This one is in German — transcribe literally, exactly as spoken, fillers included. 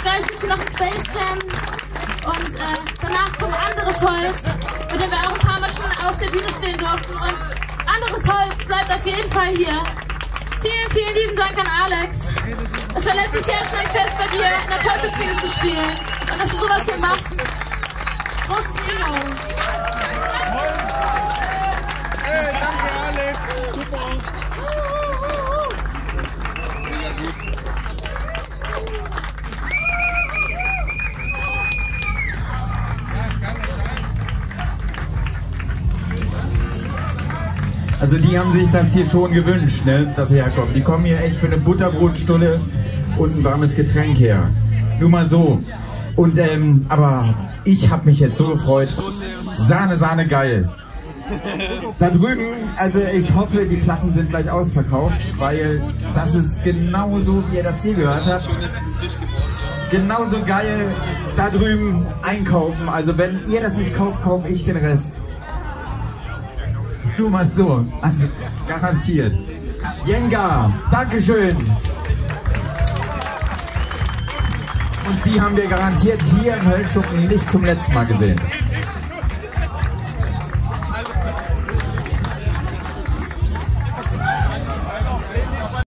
gleich gibt es hier noch ein Space Jam. Und äh, danach kommt anderes Holz, mit dem wir auch ein paar Mal schon auf der Bühne stehen durften. Und anderes Holz bleibt auf jeden Fall hier. Vielen, vielen lieben Dank an Alex. Es war letztes Jahr schon ein Fest bei dir, in der Teufelsmühle zu spielen. Und dass du sowas hier machst. Großes Kino. Hey, danke Alex. Super. Mega gut. Also die haben sich das hier schon gewünscht, ne, dass sie herkommen. Die kommen hier echt für eine Butterbrotstulle und ein warmes Getränk her. Nur mal so. Und ähm, aber ich habe mich jetzt so gefreut. Sahne, Sahne, geil. Da drüben, also ich hoffe, die Platten sind gleich ausverkauft, weil das ist genauso, wie ihr das hier gehört habt. Genauso geil da drüben einkaufen. Also wenn ihr das nicht kauft, kaufe ich den Rest. Nur mal so, also garantiert. Jenga, Dankeschön. Und die haben wir garantiert hier im Höllenschuppen nicht zum letzten Mal gesehen.